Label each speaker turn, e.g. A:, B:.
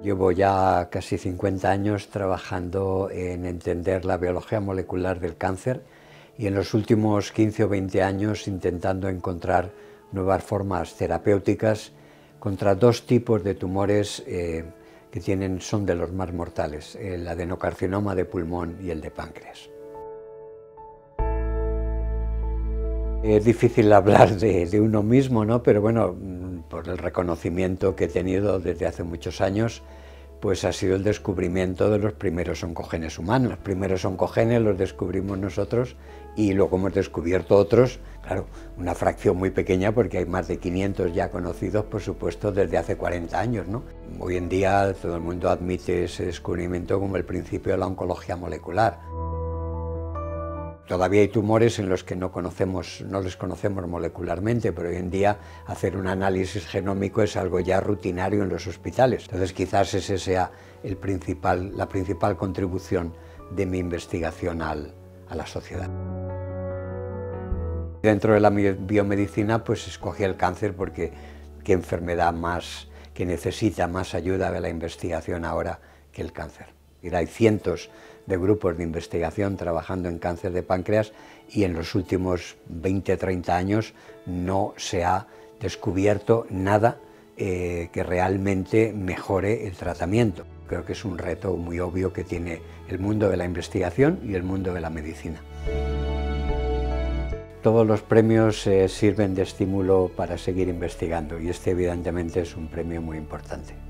A: Llevo ya casi 50 años trabajando en entender la biología molecular del cáncer y en los últimos 15 o 20 años intentando encontrar nuevas formas terapéuticas contra dos tipos de tumores que son de los más mortales, el adenocarcinoma de pulmón y el de páncreas. Es difícil hablar de uno mismo, ¿no? Pero bueno, por el reconocimiento que he tenido desde hace muchos años, pues ha sido el descubrimiento de los primeros oncogenes humanos. Los primeros oncogenes los descubrimos nosotros y luego hemos descubierto otros, claro, una fracción muy pequeña porque hay más de 500 ya conocidos, por supuesto, desde hace 40 años, ¿no? Hoy en día todo el mundo admite ese descubrimiento como el principio de la oncología molecular. Todavía hay tumores en los que no les conocemos molecularmente, pero hoy en día hacer un análisis genómico es algo ya rutinario en los hospitales. Entonces quizás ese sea la principal contribución de mi investigación a la sociedad. Dentro de la biomedicina pues escogí el cáncer porque qué enfermedad que necesita más ayuda de la investigación ahora que el cáncer. Hay cientos de grupos de investigación trabajando en cáncer de páncreas y en los últimos 20-30 años no se ha descubierto nada que realmente mejore el tratamiento. Creo que es un reto muy obvio que tiene el mundo de la investigación y el mundo de la medicina. Todos los premios sirven de estímulo para seguir investigando y este evidentemente es un premio muy importante.